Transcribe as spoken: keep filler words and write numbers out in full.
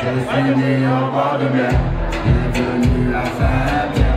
Je suis né au bord de mer, bienvenue à Fabien.